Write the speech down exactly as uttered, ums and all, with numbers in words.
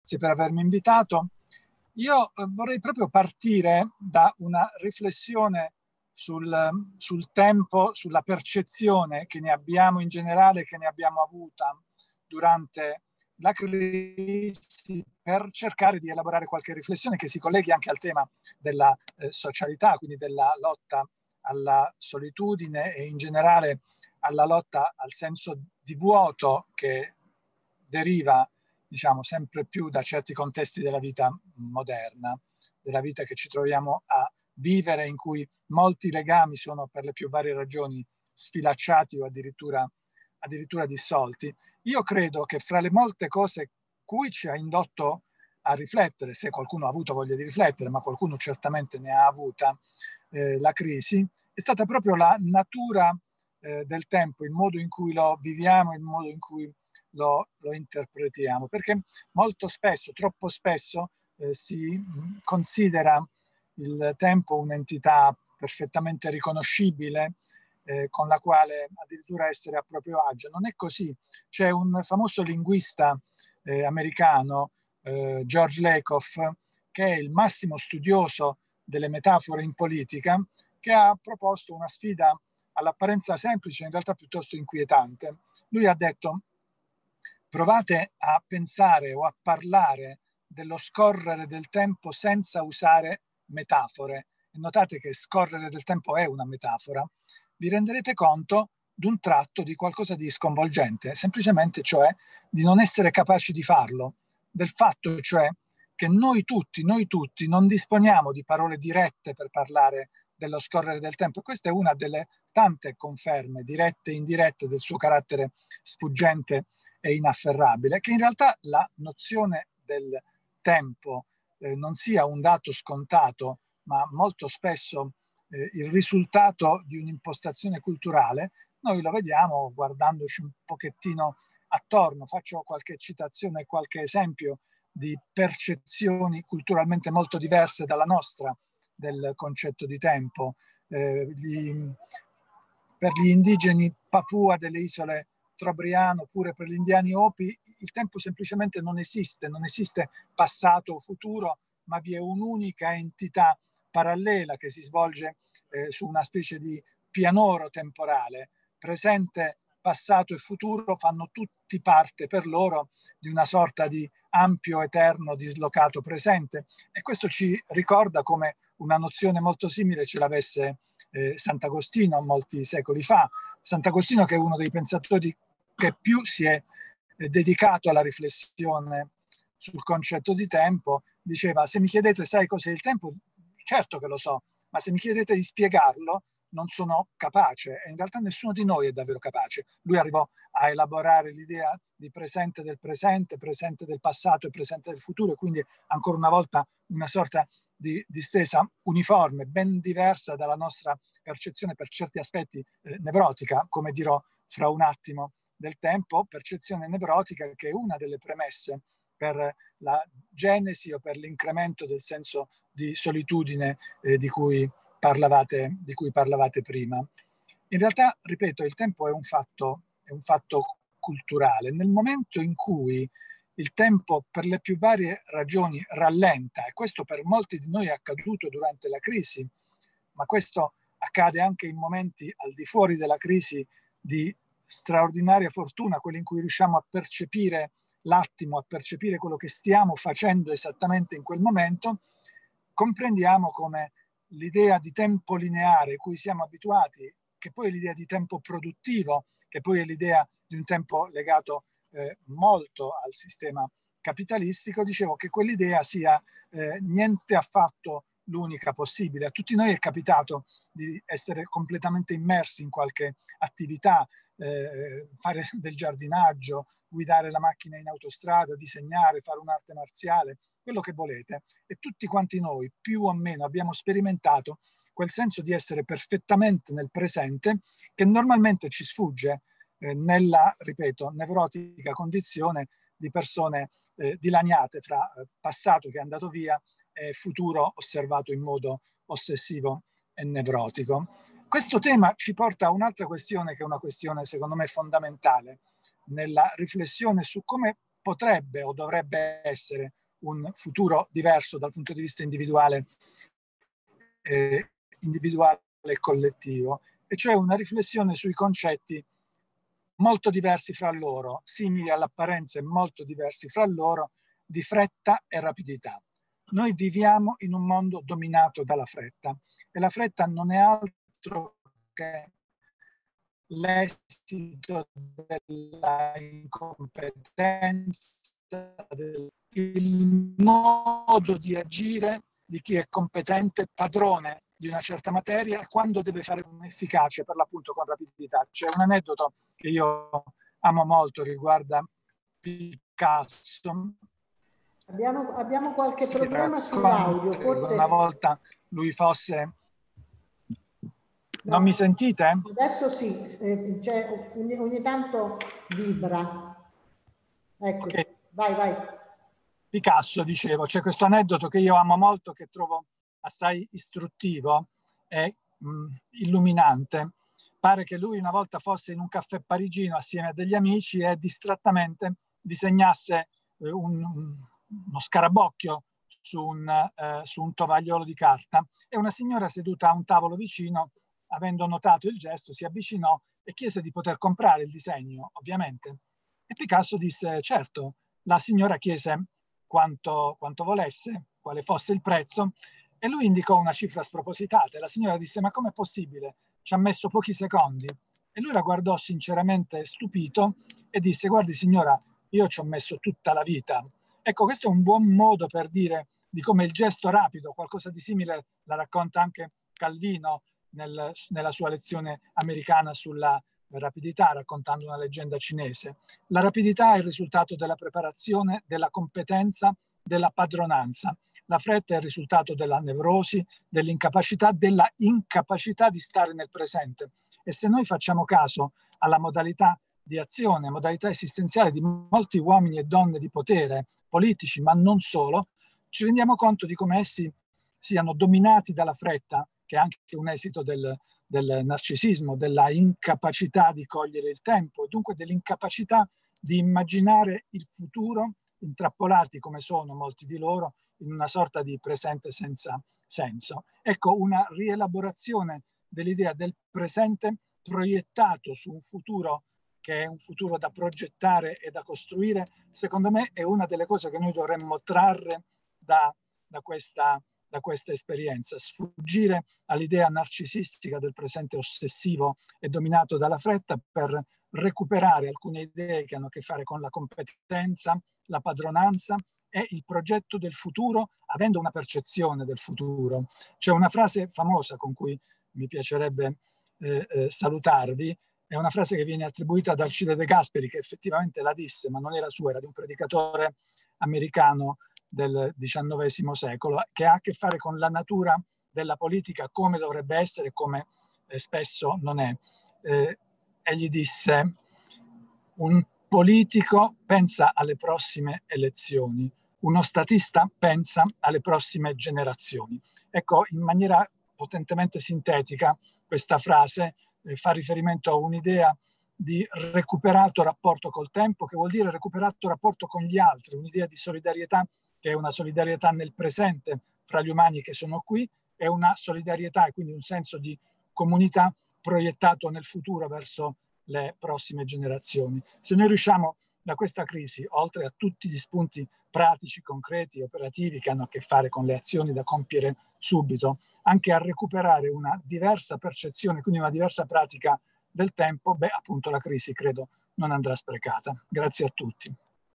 grazie per avermi invitato. Io vorrei proprio partire da una riflessione sul, sul tempo, sulla percezione che ne abbiamo in generale, che ne abbiamo avuta durante la crisi, per cercare di elaborare qualche riflessione che si colleghi anche al tema della eh, socialità, quindi della lotta alla solitudine e in generale alla lotta al senso di vuoto che deriva, diciamo, sempre più da certi contesti della vita moderna, della vita che ci troviamo a vivere, in cui molti legami sono per le più varie ragioni sfilacciati o addirittura, addirittura dissolti. Io credo che fra le molte cose cui ci ha indotto a riflettere, se qualcuno ha avuto voglia di riflettere, ma qualcuno certamente ne ha avuta, eh, la crisi, è stata proprio la natura eh, del tempo, il modo in cui lo viviamo, il modo in cui lo, lo interpretiamo, perché molto spesso, troppo spesso, eh, si considera il tempo un'entità perfettamente riconoscibile, eh, con la quale addirittura essere a proprio agio. Non è così. C'è un famoso linguista eh, americano, eh, George Lakoff, che è il massimo studioso delle metafore in politica, che ha proposto una sfida all'apparenza semplice, in realtà piuttosto inquietante. Lui ha detto: provate a pensare o a parlare dello scorrere del tempo senza usare metafore. E notate che scorrere del tempo è una metafora. Vi renderete conto d'un tratto di qualcosa di sconvolgente, semplicemente cioè di non essere capaci di farlo, del fatto cioè che noi tutti, noi tutti non disponiamo di parole dirette per parlare dello scorrere del tempo. Questa è una delle tante conferme, dirette e indirette, del suo carattere sfuggente e inafferrabile, che in realtà la nozione del tempo eh, non sia un dato scontato, ma molto spesso eh, il risultato di un'impostazione culturale. Noi lo vediamo guardandoci un pochettino attorno. Faccio qualche citazione, qualche esempio di percezioni culturalmente molto diverse dalla nostra del concetto di tempo. Eh, gli, per gli indigeni Papua delle isole Trobriano, oppure per gli indiani Hopi, il tempo semplicemente non esiste, non esiste passato o futuro, ma vi è un'unica entità parallela che si svolge eh, su una specie di pianoro temporale. Presente, passato e futuro fanno tutti parte per loro di una sorta di ampio, eterno, dislocato presente, e questo ci ricorda come una nozione molto simile ce l'avesse eh, Sant'Agostino molti secoli fa. Sant'Agostino, che è uno dei pensatori che più si è eh, dedicato alla riflessione sul concetto di tempo, diceva: se mi chiedete sai cos'è il tempo, certo che lo so, ma se mi chiedete di spiegarlo non sono capace, e in realtà nessuno di noi è davvero capace. Lui arrivò a elaborare l'idea di presente del presente, presente del passato e presente del futuro, quindi ancora una volta una sorta di distesa uniforme, ben diversa dalla nostra percezione, per certi aspetti eh, nevrotica, come dirò fra un attimo, del tempo, percezione nevrotica che è una delle premesse per la genesi o per l'incremento del senso di solitudine eh, di cui parlavate, di cui parlavate prima. In realtà, ripeto, il tempo è un fatto, è un fatto culturale. Nel momento in cui il tempo, per le più varie ragioni, rallenta, e questo per molti di noi è accaduto durante la crisi, ma questo accade anche in momenti al di fuori della crisi di straordinaria fortuna, quelli in cui riusciamo a percepire l'attimo, a percepire quello che stiamo facendo esattamente in quel momento, comprendiamo come l'idea di tempo lineare cui siamo abituati, che poi è l'idea di tempo produttivo, che poi è l'idea di un tempo legato eh, molto al sistema capitalistico, dicevo che quell'idea sia eh, niente affatto l'unica possibile. A tutti noi è capitato di essere completamente immersi in qualche attività, eh, fare del giardinaggio, guidare la macchina in autostrada, disegnare, fare un'arte marziale, quello che volete. E tutti quanti noi, più o meno, abbiamo sperimentato quel senso di essere perfettamente nel presente, che normalmente ci sfugge eh, nella, ripeto, nevrotica condizione di persone eh, dilaniate fra eh, passato che è andato via e futuro osservato in modo ossessivo e nevrotico. Questo tema ci porta a un'altra questione, che è una questione secondo me fondamentale nella riflessione su come potrebbe o dovrebbe essere un futuro diverso dal punto di vista individuale, eh, individuale e collettivo, e cioè una riflessione sui concetti molto diversi fra loro, simili all'apparenza e molto diversi fra loro, di fretta e rapidità. Noi viviamo in un mondo dominato dalla fretta, e la fretta non è altro che l'esito della incompetenza, del il modo di agire di chi è competente, padrone di una certa materia, e quando deve fare un'efficacia, per l'appunto con rapidità. C'è un aneddoto che io amo molto, riguarda Picasso. Abbiamo, abbiamo qualche problema sull'audio, forse... Una volta lui fosse... No. Non mi sentite? Adesso sì, eh, cioè, ogni, ogni tanto vibra. Ecco, okay. Vai, vai. Picasso, dicevo, c'è questo aneddoto che io amo molto, che trovo assai istruttivo e mh, illuminante. Pare che lui una volta fosse in un caffè parigino assieme a degli amici e distrattamente disegnasse eh, un, uno scarabocchio su un, eh, su un tovagliolo di carta, e una signora seduta a un tavolo vicino, avendo notato il gesto, si avvicinò e chiese di poter comprare il disegno, ovviamente. E Picasso disse certo. La signora chiese quanto, quanto volesse, quale fosse il prezzo, e lui indicò una cifra spropositata. E la signora disse ma com'è possibile? Ci ha messo pochi secondi. E lui la guardò sinceramente stupito e disse guardi signora, io ci ho messo tutta la vita. Ecco, questo è un buon modo per dire di come il gesto rapido, qualcosa di simile la racconta anche Calvino nel, nella sua lezione americana sulla rapidità, raccontando una leggenda cinese. La rapidità è il risultato della preparazione, della competenza, della padronanza. La fretta è il risultato della nevrosi, dell'incapacità, della incapacità di stare nel presente. E se noi facciamo caso alla modalità di azione, modalità esistenziale di molti uomini e donne di potere, politici, ma non solo, ci rendiamo conto di come essi siano dominati dalla fretta, che è anche un esito del, del narcisismo, della incapacità di cogliere il tempo, dunque dell'incapacità di immaginare il futuro, intrappolati come sono molti di loro in una sorta di presente senza senso. Ecco, una rielaborazione dell'idea del presente proiettato su un futuro che è un futuro da progettare e da costruire, secondo me è una delle cose che noi dovremmo trarre da, da questa da questa esperienza, sfuggire all'idea narcisistica del presente ossessivo e dominato dalla fretta, per recuperare alcune idee che hanno a che fare con la competenza, la padronanza e il progetto del futuro, avendo una percezione del futuro. C'è una frase famosa con cui mi piacerebbe eh, eh, salutarvi, è una frase che viene attribuita ad Alcide De Gasperi, che effettivamente la disse, ma non era sua, era di un predicatore americano del diciannovesimo secolo, che ha a che fare con la natura della politica, come dovrebbe essere e come eh, spesso non è. Eh, egli disse: un politico pensa alle prossime elezioni, uno statista pensa alle prossime generazioni. Ecco, in maniera potentemente sintetica, questa frase eh, fa riferimento a un'idea di recuperato rapporto col tempo, che vuol dire recuperato rapporto con gli altri, un'idea di solidarietà che è una solidarietà nel presente fra gli umani che sono qui, è una solidarietà e quindi un senso di comunità proiettato nel futuro verso le prossime generazioni. Se noi riusciamo da questa crisi, oltre a tutti gli spunti pratici, concreti, operativi che hanno a che fare con le azioni da compiere subito, anche a recuperare una diversa percezione, quindi una diversa pratica del tempo, beh, appunto la crisi credo non andrà sprecata. Grazie a tutti.